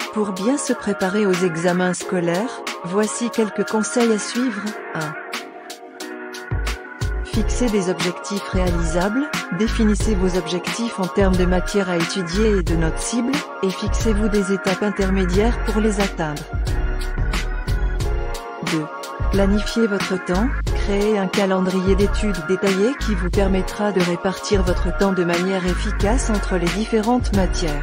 Pour bien se préparer aux examens scolaires, voici quelques conseils à suivre. 1. Fixez des objectifs réalisables, définissez vos objectifs en termes de matière à étudier et de notes cibles, et fixez-vous des étapes intermédiaires pour les atteindre. 2. Planifiez votre temps, créez un calendrier d'études détaillé qui vous permettra de répartir votre temps de manière efficace entre les différentes matières.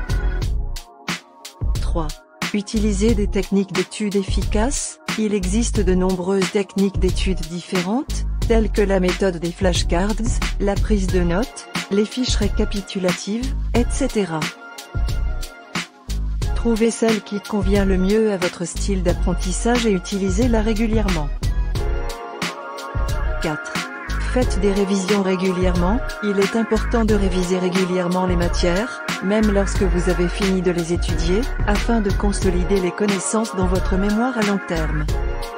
3. Utilisez des techniques d'études efficaces. Il existe de nombreuses techniques d'études différentes, telles que la méthode des flashcards, la prise de notes, les fiches récapitulatives, etc. Trouvez celle qui convient le mieux à votre style d'apprentissage et utilisez-la régulièrement. 4. Faites des révisions régulièrement. Il est important de réviser régulièrement les matières, même lorsque vous avez fini de les étudier, afin de consolider les connaissances dans votre mémoire à long terme.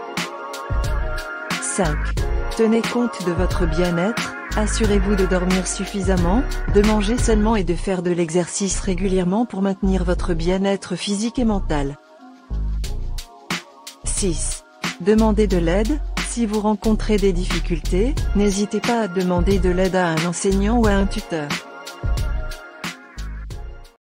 5. Tenez compte de votre bien-être, assurez-vous de dormir suffisamment, de manger sainement et de faire de l'exercice régulièrement pour maintenir votre bien-être physique et mental. 6. Demandez de l'aide. Si vous rencontrez des difficultés, n'hésitez pas à demander de l'aide à un enseignant ou à un tuteur.